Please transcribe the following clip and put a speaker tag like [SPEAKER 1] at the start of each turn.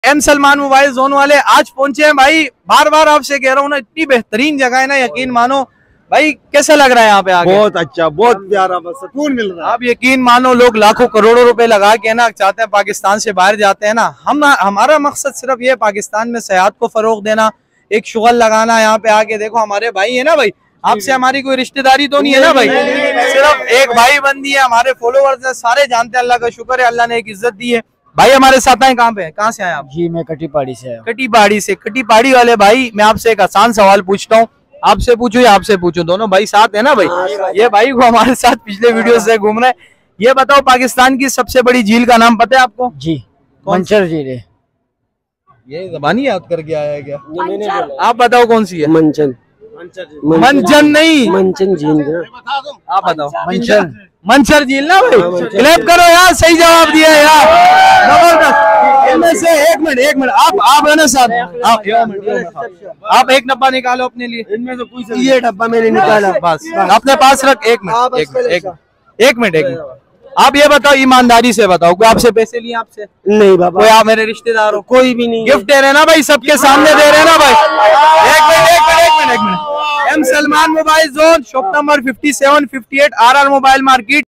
[SPEAKER 1] M Salman mobile zone वाले आज पहुंचे हैं भाई। बार बार आपसे कह रहा हूँ ना, इतनी बेहतरीन जगह है ना, यकीन मानो भाई। कैसा लग रहा है यहाँ पे आके?
[SPEAKER 2] बहुत अच्छा, बहुत प्यारा, बस सुकून मिल रहा है।
[SPEAKER 1] आप यकीन मानो, लोग लाखों करोड़ों रुपए लगा के ना चाहते हैं पाकिस्तान से बाहर जाते हैं ना। हमारा मकसद सिर्फ ये पाकिस्तान में सेहत को फरोग देना, एक शुगल लगाना। यहाँ पे आके देखो, हमारे भाई है ना भाई, आपसे हमारी कोई रिश्तेदारी तो नहीं है ना भाई, सिर्फ एक भाई बंदी है। हमारे फॉलोवर्स है, सारे जानते हैं। अल्लाह का शुक्र है, अल्लाह ने एक इज्जत दी है। भाई हमारे साथ आए, कहाँ पे है, कहाँ से आए आप?
[SPEAKER 3] जी मैं कटी पहाड़ी से आया।
[SPEAKER 1] कटी पहाड़ी से। कटी पहाड़ी वाले भाई, मैं आपसे एक आसान सवाल पूछता हूँ, आपसे पूछूं या आपसे पूछूं? दोनों भाई साथ है ना भाई? ये भाई को हमारे साथ पिछले वीडियो से घूम रहे हैं। ये बताओ, पाकिस्तान की सबसे बड़ी झील का नाम पता है आपको?
[SPEAKER 3] जी मंचर झील है।
[SPEAKER 1] ये ज़बानी याद करके आया है क्या? आप बताओ कौन सी है?
[SPEAKER 2] मंचन।
[SPEAKER 1] मंचन नहीं,
[SPEAKER 2] मंचन झील।
[SPEAKER 1] आप बताओ।
[SPEAKER 3] मंचर
[SPEAKER 1] मंचर झील ना भाई? क्लैप करो यार, सही जवाब दिया यार, जबरदस्त। इनमें से एक मिनट आप है ना साथ, आप एक डब्बा निकालो अपने लिए।
[SPEAKER 2] इनमें से कोई ये डब्बा मैंने निकाला,
[SPEAKER 1] बस अपने पास रख। एक मिनट आप ये बताओ, ईमानदारी से बताओ, कोई आपसे पैसे लिए? आपसे
[SPEAKER 2] नहीं बाबा,
[SPEAKER 1] कोई आप मेरे रिश्तेदार हो?
[SPEAKER 2] कोई भी नहीं।
[SPEAKER 1] गिफ्ट दे रहे ना भाई, सबके सामने दे रहे ना भाई। एक minute. M Salman mobile zone, shop number 5758 RR mobile market.